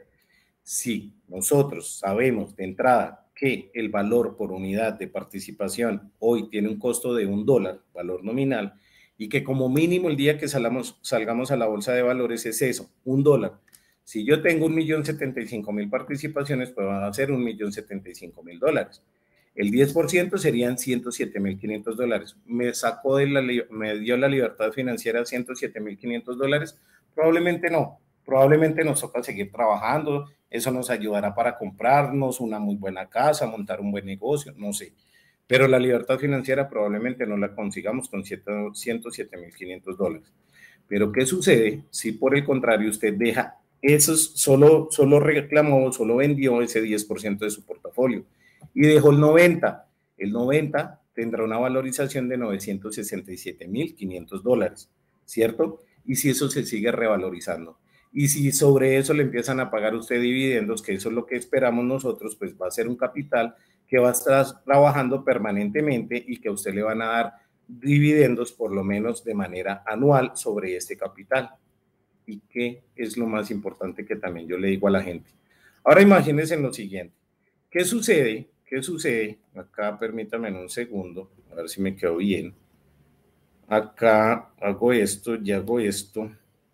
Si nosotros sabemos de entrada que el valor por unidad de participación hoy tiene un costo de un dólar, valor nominal, y que como mínimo el día que salgamos, salgamos a la bolsa de valores es eso, un dólar. Si yo tengo un millón setenta y cinco mil participaciones, pues van a ser un millón setenta y cinco mil dólares. El diez por ciento serían ciento siete mil quinientos dólares. ¿Me sacó de la, me dio la libertad financiera ciento siete mil quinientos dólares? Probablemente no. Probablemente nos toca seguir trabajando. Eso nos ayudará para comprarnos una muy buena casa, montar un buen negocio, no sé. Pero la libertad financiera probablemente no la consigamos con ciento siete mil quinientos dólares. Pero ¿qué sucede si por el contrario usted deja esos, solo, solo reclamó, solo vendió ese diez por ciento de su portafolio y dejó el noventa? El noventa tendrá una valorización de novecientos sesenta y siete mil quinientos dólares, ¿cierto? Y si eso se sigue revalorizando. Y si sobre eso le empiezan a pagar usted dividendos, que eso es lo que esperamos nosotros, pues va a ser un capital que va a estar trabajando permanentemente y que a usted le van a dar dividendos por lo menos de manera anual sobre este capital. ¿Y qué es lo más importante que también yo le digo a la gente? Ahora imagínense en lo siguiente. ¿Qué sucede? ¿Qué sucede? Acá permítame un segundo, a ver si me quedo bien. Acá hago esto y hago esto.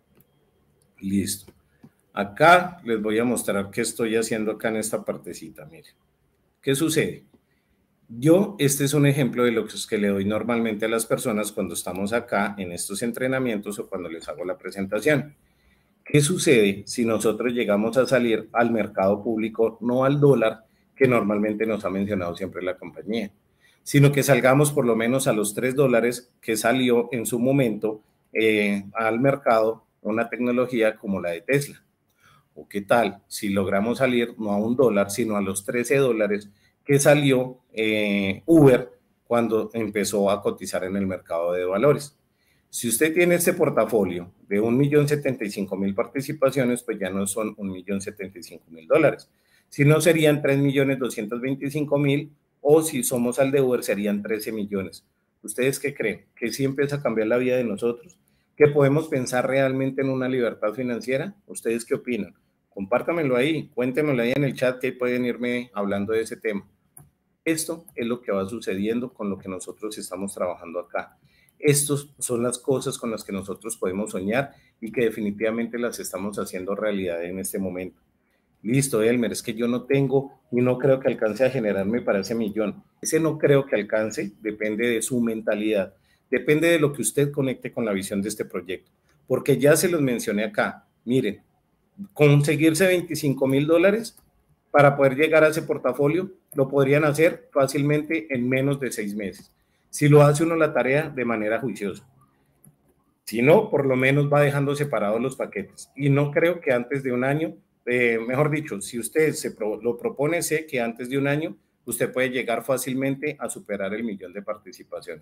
Listo. Acá les voy a mostrar qué estoy haciendo acá en esta partecita. Mire, ¿qué sucede? Yo, este es un ejemplo de lo que le doy normalmente a las personas cuando estamos acá en estos entrenamientos o cuando les hago la presentación. ¿Qué sucede si nosotros llegamos a salir al mercado público, no al dólar, que normalmente nos ha mencionado siempre la compañía, sino que salgamos por lo menos a los tres dólares que salió en su momento eh, al mercado una tecnología como la de Tesla? ¿O qué tal si logramos salir no a un dólar, sino a los trece dólares que salió eh, Uber cuando empezó a cotizar en el mercado de valores? Si usted tiene este portafolio de un millón setenta y cinco mil participaciones, pues ya no son un millón setenta y cinco mil dólares, sino serían tres millones doscientos veinticinco mil, o si somos al de Uber serían trece millones. ¿Ustedes qué creen? ¿Que sí empieza a cambiar la vida de nosotros? ¿Que podemos pensar realmente en una libertad financiera? ¿Ustedes qué opinan? Compártamelo ahí, cuéntemelo ahí en el chat, que pueden irme hablando de ese tema. Esto es lo que va sucediendo con lo que nosotros estamos trabajando acá. Estas son las cosas con las que nosotros podemos soñar y que definitivamente las estamos haciendo realidad en este momento. Listo, Elmer, es que yo no tengo y no creo que alcance a generarme para ese millón. Ese no creo que alcance, depende de su mentalidad, depende de lo que usted conecte con la visión de este proyecto. Porque ya se los mencioné acá, miren, conseguirse veinticinco mil dólares para poder llegar a ese portafolio, lo podrían hacer fácilmente en menos de seis meses. Si lo hace uno la tarea de manera juiciosa. Si no, por lo menos va dejando separados los paquetes. Y no creo que antes de un año, eh, mejor dicho, si usted se pro, lo propone, sé que antes de un año usted puede llegar fácilmente a superar el millón de participaciones.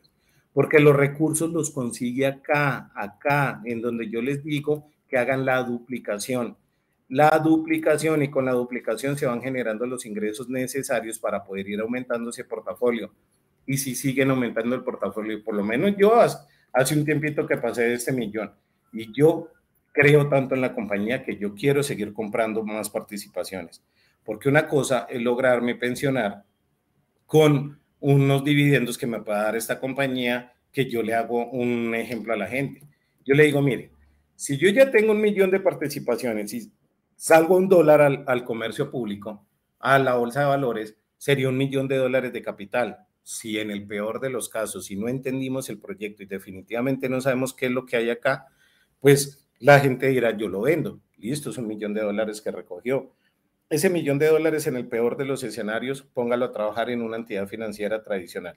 porque los recursos los consigue acá, acá, en donde yo les digo que hagan la duplicación. La duplicación, y con la duplicación se van generando los ingresos necesarios para poder ir aumentando ese portafolio. Y si siguen aumentando el portafolio, por lo menos yo hace un tiempito que pasé de este millón, y yo creo tanto en la compañía que yo quiero seguir comprando más participaciones, porque una cosa es lograrme pensionar con unos dividendos que me pueda dar esta compañía, que yo le hago un ejemplo a la gente. Yo le digo, mire, si yo ya tengo un millón de participaciones y salgo un dólar al, al comercio público, a la bolsa de valores, sería un millón de dólares de capital. Si en el peor de los casos, si no entendimos el proyecto y definitivamente no sabemos qué es lo que hay acá, pues la gente dirá, yo lo vendo. Listo, es un millón de dólares que recogió. Ese millón de dólares, en el peor de los escenarios, póngalo a trabajar en una entidad financiera tradicional.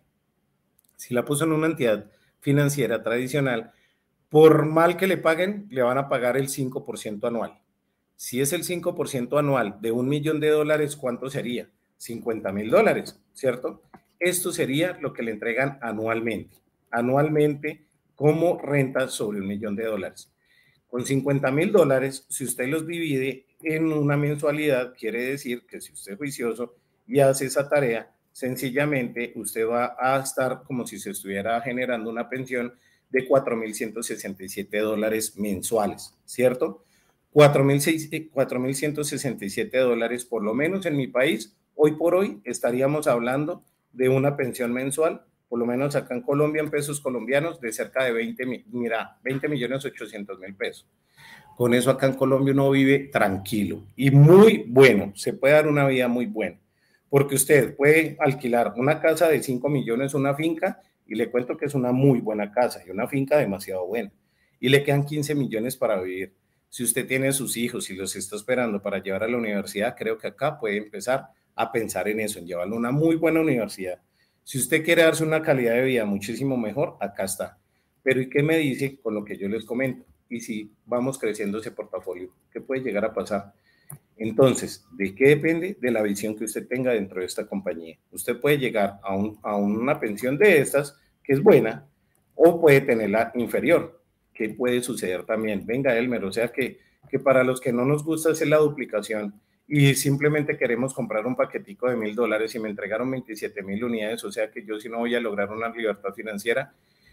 Si la puso en una entidad financiera tradicional, por mal que le paguen, le van a pagar el cinco por ciento anual. Si es el cinco por ciento anual de un millón de dólares, ¿cuánto sería? cincuenta mil dólares, ¿cierto? Esto sería lo que le entregan anualmente, anualmente como renta sobre un millón de dólares. Con cincuenta mil dólares, si usted los divide en una mensualidad, quiere decir que si usted es juicioso y hace esa tarea, sencillamente usted va a estar como si se estuviera generando una pensión de cuatro mil ciento sesenta y siete dólares mensuales, ¿cierto? cuatro mil ciento sesenta y siete dólares, por lo menos en mi país, hoy por hoy estaríamos hablando de una pensión mensual, por lo menos acá en Colombia, en pesos colombianos, de cerca de veinte, mira, veinte millones ochocientos mil pesos. Con eso acá en Colombia uno vive tranquilo y muy bueno, se puede dar una vida muy buena, porque usted puede alquilar una casa de cinco millones, una finca, y le cuento que es una muy buena casa y una finca demasiado buena, y le quedan quince millones para vivir. Si usted tiene sus hijos y los está esperando para llevar a la universidad, creo que acá puede empezar a pensar en eso, en llevarlo a una muy buena universidad. Si usted quiere darse una calidad de vida muchísimo mejor, acá está. Pero ¿y qué me dice con lo que yo les comento? Y si vamos creciendo ese portafolio, ¿qué puede llegar a pasar? Entonces, ¿de qué depende? De la visión que usted tenga dentro de esta compañía. Usted puede llegar a, un, a una pensión de estas, que es buena, o puede tenerla inferior. ¿Qué puede suceder también? Venga, Elmer, o sea que, que para los que no nos gusta hacer la duplicación y simplemente queremos comprar un paquetico de mil dólares y me entregaron veintisiete mil unidades, o sea que yo si no voy a lograr una libertad financiera,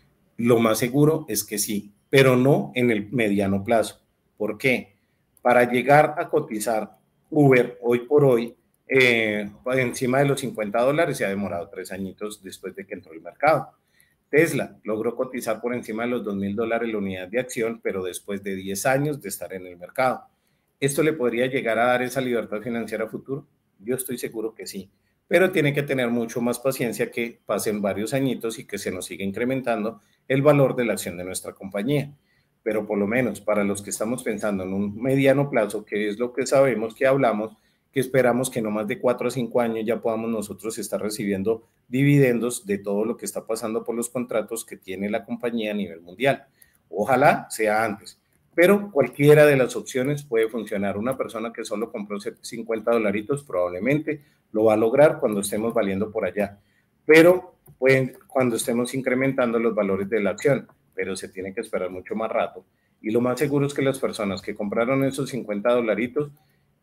lo más seguro es que sí, pero no en el mediano plazo. ¿Por qué? Para llegar a cotizar Uber hoy por hoy, eh, encima de los cincuenta dólares, se ha demorado tres añitos después de que entró el mercado. Tesla logró cotizar por encima de los dos mil dólares la unidad de acción, pero después de diez años de estar en el mercado. ¿Esto le podría llegar a dar esa libertad financiera a futuro? Yo estoy seguro que sí, pero tiene que tener mucho más paciencia, que pasen varios añitos y que se nos siga incrementando el valor de la acción de nuestra compañía. Pero por lo menos para los que estamos pensando en un mediano plazo, que es lo que sabemos que hablamos, que esperamos que no más de cuatro a cinco años ya podamos nosotros estar recibiendo dividendos de todo lo que está pasando por los contratos que tiene la compañía a nivel mundial. Ojalá sea antes, pero cualquiera de las opciones puede funcionar. Una persona que solo compró cincuenta dolaritos probablemente lo va a lograr cuando estemos valiendo por allá, pero pueden, cuando estemos incrementando los valores de la acción, pero se tiene que esperar mucho más rato. Y lo más seguro es que las personas que compraron esos cincuenta dolaritos,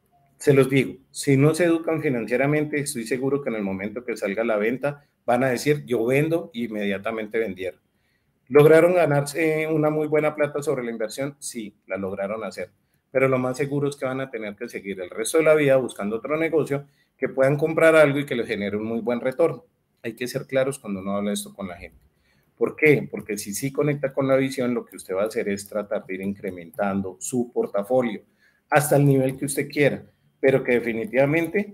se los digo, si no se educan financieramente, estoy seguro que en el momento que salga la venta van a decir, yo vendo, y inmediatamente vendieron. ¿Lograron ganarse una muy buena plata sobre la inversión? Sí, la lograron hacer, pero lo más seguro es que van a tener que seguir el resto de la vida buscando otro negocio que puedan comprar algo y que les genere un muy buen retorno. Hay que ser claros cuando uno habla esto con la gente. ¿Por qué? Porque si sí conecta con la visión, lo que usted va a hacer es tratar de ir incrementando su portafolio hasta el nivel que usted quiera, pero que definitivamente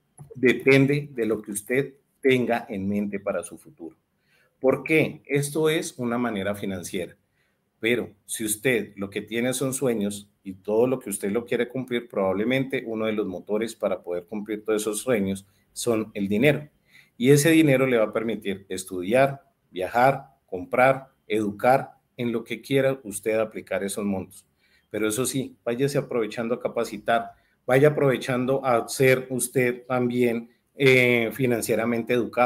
depende de lo que usted tenga en mente para su futuro. ¿Por qué? Esto es una manera financiera, pero si usted lo que tiene son sueños y todo lo que usted lo quiere cumplir, probablemente uno de los motores para poder cumplir todos esos sueños son el dinero. Y ese dinero le va a permitir estudiar, viajar, comprar, educar, en lo que quiera usted aplicar esos montos. Pero eso sí, váyase aprovechando a capacitar, vaya aprovechando a ser usted también eh, financieramente educado,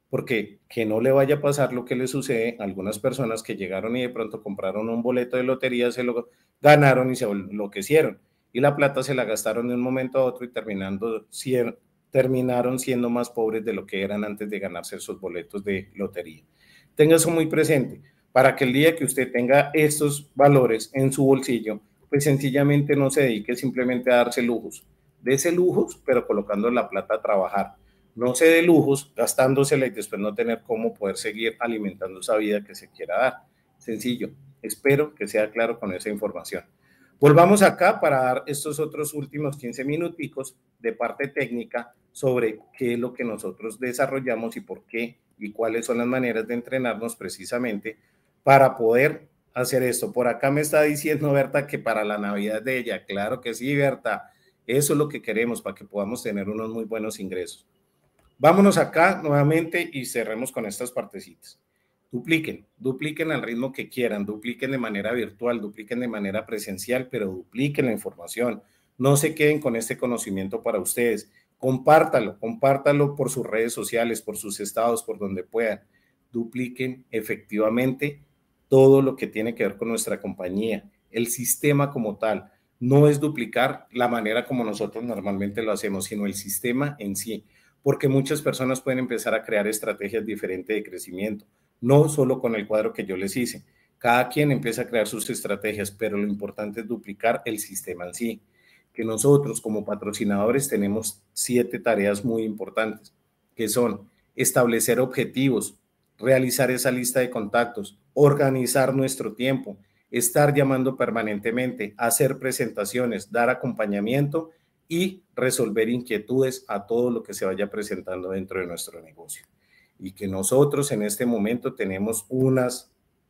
porque que no le vaya a pasar lo que le sucede a algunas personas que llegaron y de pronto compraron un boleto de lotería, se lo ganaron y se enloquecieron, y la plata se la gastaron de un momento a otro y terminando, terminaron siendo más pobres de lo que eran antes de ganarse esos boletos de lotería. Tenga eso muy presente, para que el día que usted tenga estos valores en su bolsillo, pues sencillamente no se dedique simplemente a darse lujos. Dese lujos, pero colocando la plata a trabajar. No se dé lujos gastándosela y después no tener cómo poder seguir alimentando esa vida que se quiera dar. Sencillo. Espero que sea claro con esa información. Volvamos acá para dar estos otros últimos quince minuticos de parte técnica sobre qué es lo que nosotros desarrollamos y por qué y cuáles son las maneras de entrenarnos precisamente para poder hacer esto. Por acá me está diciendo Berta que para la Navidad de ella. Claro que sí, Berta. Eso es lo que queremos para que podamos tener unos muy buenos ingresos. Vámonos acá nuevamente y cerremos con estas partecitas. Dupliquen, dupliquen al ritmo que quieran, dupliquen de manera virtual, dupliquen de manera presencial, pero dupliquen la información. No se queden con este conocimiento para ustedes. Compártalo, compártalo por sus redes sociales, por sus estados, por donde puedan. Dupliquen efectivamente todo lo que tiene que ver con nuestra compañía, el sistema como tal. No es duplicar la manera como nosotros normalmente lo hacemos, sino el sistema en sí, porque muchas personas pueden empezar a crear estrategias diferentes de crecimiento, no solo con el cuadro que yo les hice. Cada quien empieza a crear sus estrategias, pero lo importante es duplicar el sistema en sí, que nosotros como patrocinadores tenemos siete tareas muy importantes, que son establecer objetivos, realizar esa lista de contactos, organizar nuestro tiempo, estar llamando permanentemente, hacer presentaciones, dar acompañamiento y resolver inquietudes a todo lo que se vaya presentando dentro de nuestro negocio. Y que nosotros en este momento tenemos unas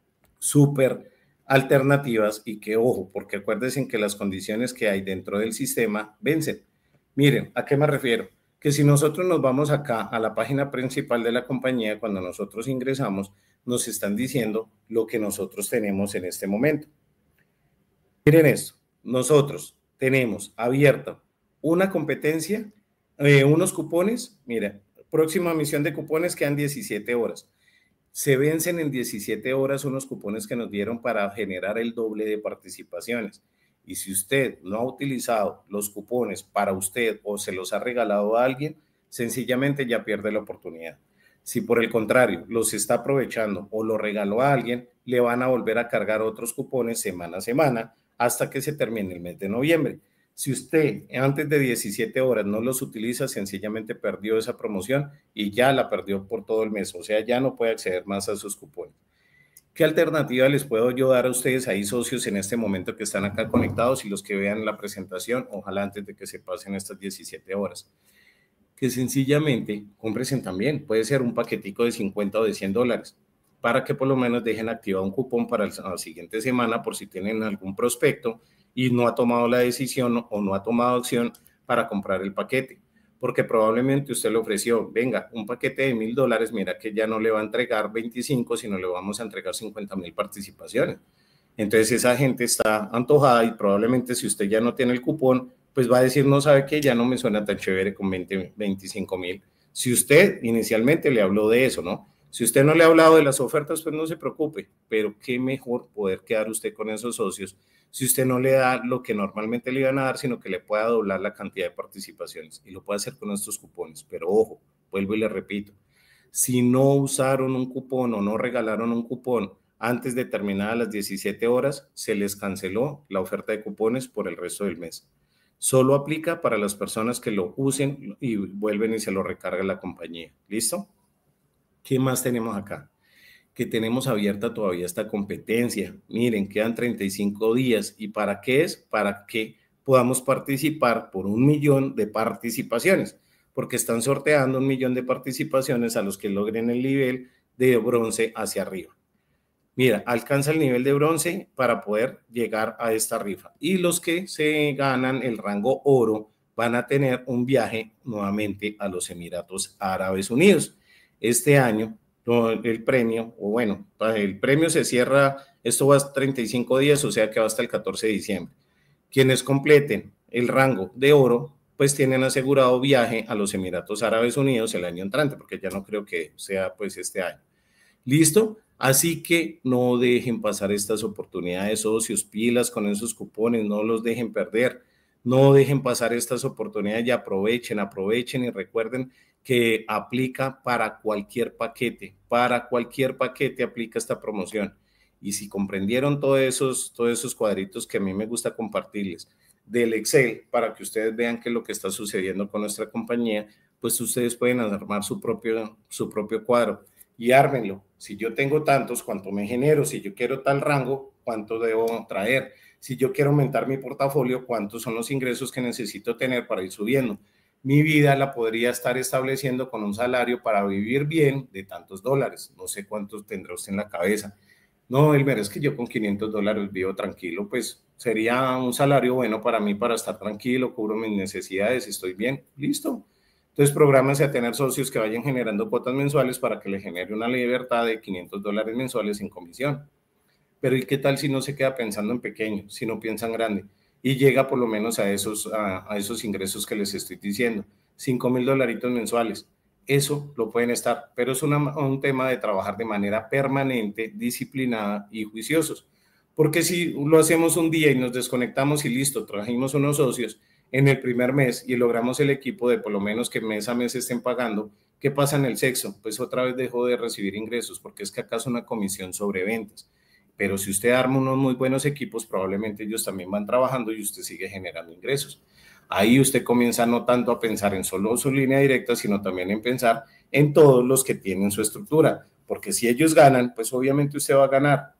súper alternativas y que, ojo, porque acuérdense que las condiciones que hay dentro del sistema vencen. Miren, ¿a qué me refiero? Que si nosotros nos vamos acá a la página principal de la compañía, cuando nosotros ingresamos, nos están diciendo lo que nosotros tenemos en este momento. Miren esto, nosotros tenemos abierto una competencia, eh, unos cupones, mira, próxima emisión de cupones quedan diecisiete horas. Se vencen en diecisiete horas unos cupones que nos dieron para generar el doble de participaciones. Y si usted no ha utilizado los cupones para usted o se los ha regalado a alguien, sencillamente ya pierde la oportunidad. Si por el contrario los está aprovechando o lo regaló a alguien, le van a volver a cargar otros cupones semana a semana hasta que se termine el mes de noviembre. Si usted antes de diecisiete horas no los utiliza, sencillamente perdió esa promoción y ya la perdió por todo el mes. O sea, ya no puede acceder más a esos cupones. ¿Qué alternativa les puedo yo dar a ustedes ahí, socios, en este momento que están acá conectados y los que vean la presentación, ojalá antes de que se pasen estas diecisiete horas? Que sencillamente cómprense también. Puede ser un paquetico de cincuenta o de cien dólares para que por lo menos dejen activado un cupón para la siguiente semana por si tienen algún prospecto y no ha tomado la decisión o no ha tomado acción para comprar el paquete, porque probablemente usted le ofreció, venga, un paquete de mil dólares, mira que ya no le va a entregar veinticinco, sino le vamos a entregar cincuenta mil participaciones. Entonces esa gente está antojada y probablemente si usted ya no tiene el cupón, pues va a decir, no sabe qué, ya no me suena tan chévere con veinte, veinticinco mil. Si usted inicialmente le habló de eso, ¿no? Si usted no le ha hablado de las ofertas, pues no se preocupe, pero qué mejor poder quedar usted con esos socios si usted no le da lo que normalmente le iban a dar, sino que le pueda doblar la cantidad de participaciones y lo puede hacer con estos cupones. Pero ojo, vuelvo y le repito, si no usaron un cupón o no regalaron un cupón antes de terminadas las diecisiete horas, se les canceló la oferta de cupones por el resto del mes. Solo aplica para las personas que lo usen y vuelven y se lo recarga la compañía. ¿Listo? ¿Qué más tenemos acá? Que tenemos abierta todavía esta competencia. Miren, quedan treinta y cinco días. ¿Y para qué es? Para que podamos participar por un millón de participaciones, porque están sorteando un millón de participaciones a los que logren el nivel de bronce hacia arriba. Mira, alcanza el nivel de bronce para poder llegar a esta rifa. Y los que se ganan el rango oro van a tener un viaje nuevamente a los Emiratos Árabes Unidos. Este año el premio, o bueno, el premio se cierra, esto va a treinta y cinco días, o sea que va hasta el catorce de diciembre. Quienes completen el rango de oro pues tienen asegurado viaje a los Emiratos Árabes Unidos el año entrante, porque ya no creo que sea pues este año. ¿Listo? Así que no dejen pasar estas oportunidades, socios, pilas con esos cupones, no los dejen perder, no dejen pasar estas oportunidades y aprovechen, aprovechen y recuerden que aplica para cualquier paquete, para cualquier paquete aplica esta promoción. Y si comprendieron todos esos, todos esos cuadritos que a mí me gusta compartirles del Excel para que ustedes vean qué es lo que está sucediendo con nuestra compañía, pues ustedes pueden armar su propio, su propio cuadro y ármenlo. Si yo tengo tantos, ¿cuánto me genero? Si yo quiero tal rango, ¿cuánto debo traer? Si yo quiero aumentar mi portafolio, ¿cuántos son los ingresos que necesito tener para ir subiendo? Mi vida la podría estar estableciendo con un salario para vivir bien de tantos dólares. No sé cuántos tendrá usted en la cabeza. No, Elmer, es que yo con quinientos dólares vivo tranquilo, pues sería un salario bueno para mí para estar tranquilo, cubro mis necesidades, estoy bien, listo. Entonces, prográmese a tener socios que vayan generando cuotas mensuales para que le genere una libertad de quinientos dólares mensuales sin comisión. Pero ¿y qué tal si no se queda pensando en pequeño, si no piensa en grande y llega por lo menos a esos, a, a esos ingresos que les estoy diciendo? cinco mil dolaritos mensuales. Eso lo pueden estar, pero es una, un tema de trabajar de manera permanente, disciplinada y juiciosos. Porque si lo hacemos un día y nos desconectamos y listo, trajimos unos socios en el primer mes y logramos el equipo de por lo menos que mes a mes estén pagando, ¿qué pasa en el sexto? Pues otra vez dejó de recibir ingresos, porque es que acá es una comisión sobre ventas. Pero si usted arma unos muy buenos equipos, probablemente ellos también van trabajando y usted sigue generando ingresos. Ahí usted comienza no tanto a pensar en solo su línea directa, sino también en pensar en todos los que tienen su estructura, porque si ellos ganan, pues obviamente usted va a ganar.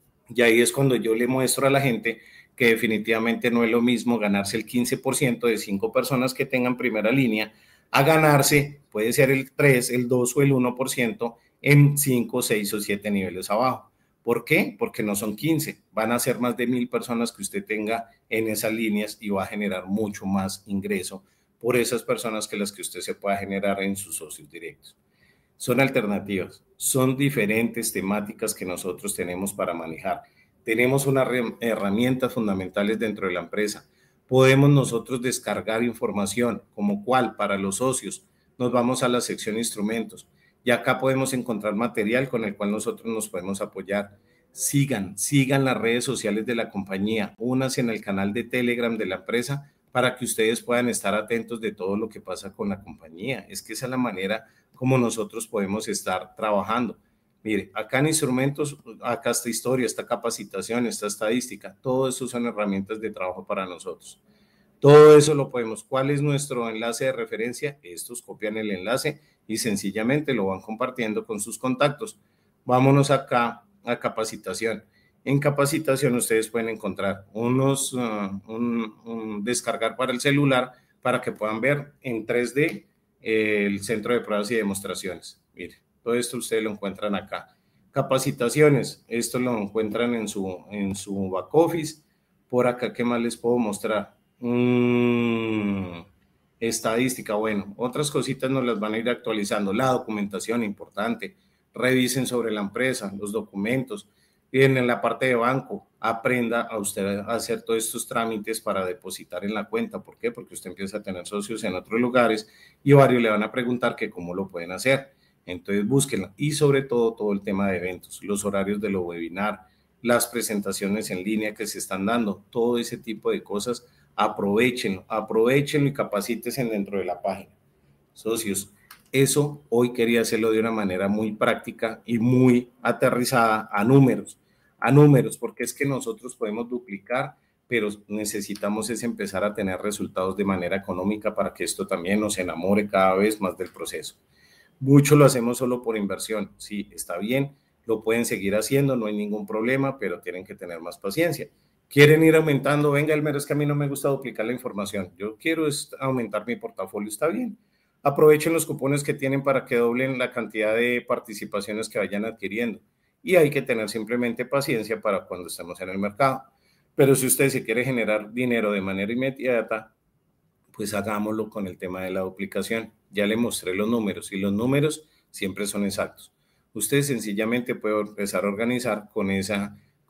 Y ahí es cuando yo le muestro a la gente que definitivamente no es lo mismo ganarse el quince por ciento de cinco personas que tengan primera línea a ganarse, puede ser el tres, el dos o el uno por ciento en cinco, seis o siete niveles abajo. ¿Por qué? Porque no son quince, van a ser más de mil personas que usted tenga en esas líneas y va a generar mucho más ingreso por esas personas que las que usted se pueda generar en sus socios directos. Son alternativas, son diferentes temáticas que nosotros tenemos para manejar. Tenemos unas herramientas fundamentales dentro de la empresa. Podemos nosotros descargar información, como cuál para los socios. Nos vamos a la sección instrumentos. Y acá podemos encontrar material con el cual nosotros nos podemos apoyar. Sigan, sigan las redes sociales de la compañía, únanse en el canal de Telegram de la empresa para que ustedes puedan estar atentos de todo lo que pasa con la compañía. Es que esa es la manera como nosotros podemos estar trabajando. Mire, acá en instrumentos, acá está historia, está capacitación, está estadística, todo eso son herramientas de trabajo para nosotros. Todo eso lo podemos. ¿Cuál es nuestro enlace de referencia? Estos copian el enlace y sencillamente lo van compartiendo con sus contactos. Vámonos acá a capacitación. En capacitación ustedes pueden encontrar unos, uh, un, un descargar para el celular para que puedan ver en tres D eh, el centro de pruebas y demostraciones. Mire, todo esto ustedes lo encuentran acá. Capacitaciones, esto lo encuentran en su, en su back office. Por acá, ¿qué más les puedo mostrar? Mm, estadística, bueno, otras cositas nos las van a ir actualizando. La documentación, importante. Revisen sobre la empresa, los documentos. Y en la parte de banco, aprenda a usted a hacer todos estos trámites para depositar en la cuenta. ¿Por qué? Porque usted empieza a tener socios en otros lugares y varios le van a preguntar que cómo lo pueden hacer. Entonces búsquenla. Y sobre todo, todo el tema de eventos, los horarios de los webinars, las presentaciones en línea que se están dando, todo ese tipo de cosas. Aprovechenlo, aprovechenlo y capacítense dentro de la página. Socios, eso hoy quería hacerlo de una manera muy práctica y muy aterrizada a números, a números, porque es que nosotros podemos duplicar, pero necesitamos es empezar a tener resultados de manera económica para que esto también nos enamore cada vez más del proceso. Mucho lo hacemos solo por inversión, sí, está bien, lo pueden seguir haciendo, no hay ningún problema, pero tienen que tener más paciencia. ¿Quieren ir aumentando? Venga, Elmer, es que a mí no me gusta duplicar la información. Yo quiero es aumentar mi portafolio, está bien. Aprovechen los cupones que tienen para que doblen la cantidad de participaciones que vayan adquiriendo. Y hay que tener simplemente paciencia para cuando estemos en el mercado. Pero si usted se quiere generar dinero de manera inmediata, pues hagámoslo con el tema de la duplicación. Ya le mostré los números y los números siempre son exactos. Usted sencillamente puede empezar a organizar con esa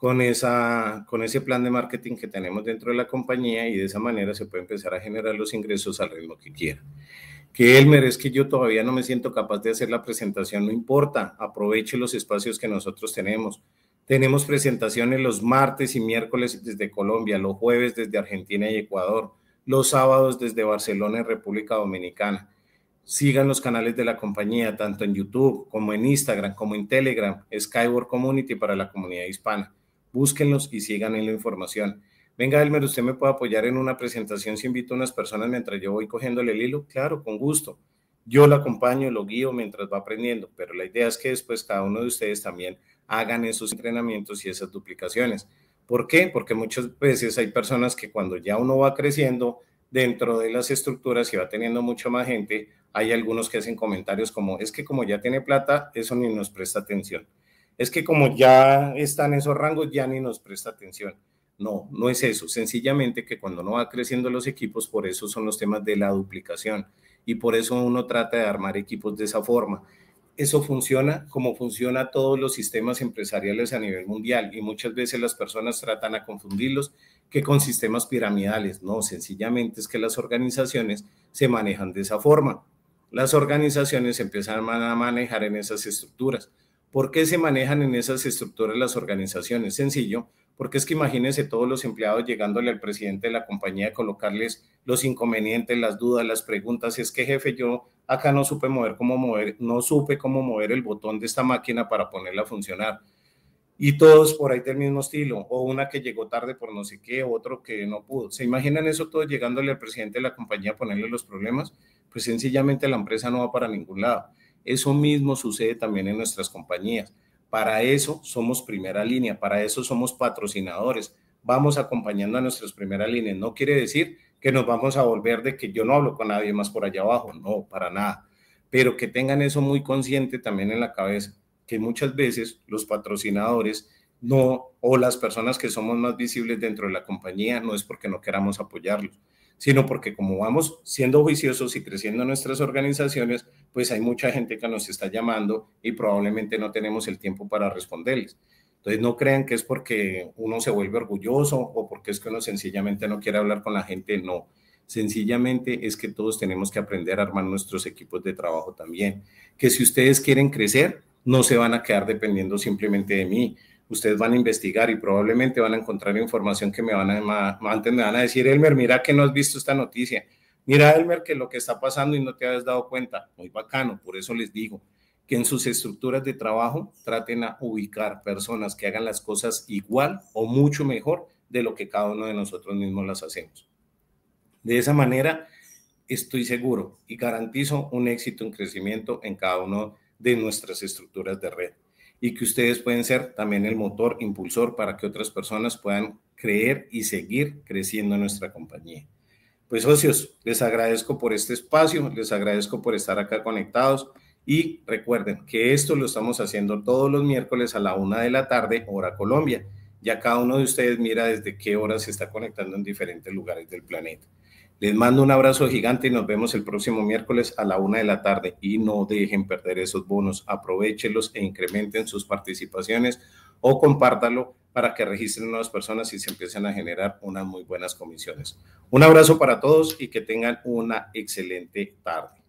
con, esa, con ese plan de marketing que tenemos dentro de la compañía y de esa manera se puede empezar a generar los ingresos al ritmo que quiera. Que Elmer, es que yo todavía no me siento capaz de hacer la presentación, no importa, aproveche los espacios que nosotros tenemos. Tenemos presentaciones los martes y miércoles desde Colombia, los jueves desde Argentina y Ecuador, los sábados desde Barcelona y República Dominicana. Sigan los canales de la compañía, tanto en YouTube como en Instagram, como en Telegram, Skyward Community para la comunidad hispana. Búsquenlos y sigan en la información. Venga, Elmer, ¿usted me puede apoyar en una presentación si invito a unas personas mientras yo voy cogiéndole el hilo? Claro, con gusto. Yo lo acompaño, lo guío mientras va aprendiendo, pero la idea es que después cada uno de ustedes también hagan esos entrenamientos y esas duplicaciones. ¿Por qué? Porque muchas veces hay personas que cuando ya uno va creciendo dentro de las estructuras y va teniendo mucha más gente, hay algunos que hacen comentarios como, es que como ya tiene plata, eso ni nos presta atención. Es que como ya está en esos rangos, ya ni nos presta atención. No, no es eso. Sencillamente que cuando uno va creciendo los equipos, por eso son los temas de la duplicación. Y por eso uno trata de armar equipos de esa forma. Eso funciona como funciona todos los sistemas empresariales a nivel mundial. Y muchas veces las personas tratan a confundirlos que con sistemas piramidales. No, sencillamente es que las organizaciones se manejan de esa forma. Las organizaciones empiezan a manejar en esas estructuras. ¿Por qué se manejan en esas estructuras las organizaciones? Sencillo, porque es que imagínense todos los empleados llegándole al presidente de la compañía a colocarles los inconvenientes, las dudas, las preguntas. Es que jefe, yo acá no supe mover cómo mover, no supe cómo mover el botón de esta máquina para ponerla a funcionar. Y todos por ahí del mismo estilo, o una que llegó tarde por no sé qué, otro que no pudo. ¿Se imaginan eso todo llegándole al presidente de la compañía a ponerle los problemas? Pues sencillamente la empresa no va para ningún lado. Eso mismo sucede también en nuestras compañías. Para eso somos primera línea, para eso somos patrocinadores. Vamos acompañando a nuestras primeras líneas. No quiere decir que nos vamos a volver de que yo no hablo con nadie más por allá abajo. No, para nada. Pero que tengan eso muy consciente también en la cabeza, que muchas veces los patrocinadores no, o las personas que somos más visibles dentro de la compañía, no es porque no queramos apoyarlos, sino porque como vamos siendo juiciosos y creciendo nuestras organizaciones, pues hay mucha gente que nos está llamando y probablemente no tenemos el tiempo para responderles. Entonces no crean que es porque uno se vuelve orgulloso o porque es que uno sencillamente no quiere hablar con la gente, no. Sencillamente es que todos tenemos que aprender a armar nuestros equipos de trabajo también. Que si ustedes quieren crecer, no se van a quedar dependiendo simplemente de mí. Ustedes van a investigar y probablemente van a encontrar información que me van a, antes me van a decir, Elmer, mira que no has visto esta noticia. Mira, Elmer, que lo que está pasando y no te habías dado cuenta. Muy bacano, por eso les digo que en sus estructuras de trabajo traten a ubicar personas que hagan las cosas igual o mucho mejor de lo que cada uno de nosotros mismos las hacemos. De esa manera, estoy seguro y garantizo un éxito en crecimiento en cada uno de nuestras estructuras de red. Y que ustedes pueden ser también el motor impulsor para que otras personas puedan creer y seguir creciendo en nuestra compañía. Pues socios, les agradezco por este espacio, les agradezco por estar acá conectados y recuerden que esto lo estamos haciendo todos los miércoles a la una de la tarde, hora Colombia. Ya cada uno de ustedes mira desde qué hora se está conectando en diferentes lugares del planeta. Les mando un abrazo gigante y nos vemos el próximo miércoles a la una de la tarde. Y no dejen perder esos bonos, aprovéchelos e incrementen sus participaciones o compártalo para que registren nuevas personas y se empiecen a generar unas muy buenas comisiones. Un abrazo para todos y que tengan una excelente tarde.